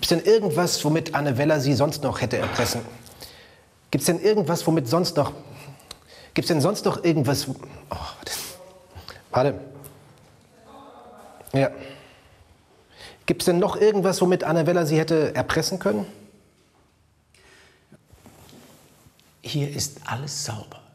Gibt's denn irgendwas, womit Anne Weller Sie sonst noch hätte erpressen? Gibt's denn irgendwas, womit sonst noch... Gibt's denn sonst noch irgendwas... Oh, warte. Ja. Gibt's denn noch irgendwas, womit Anne Weller Sie hätte erpressen können? Hier ist alles sauber.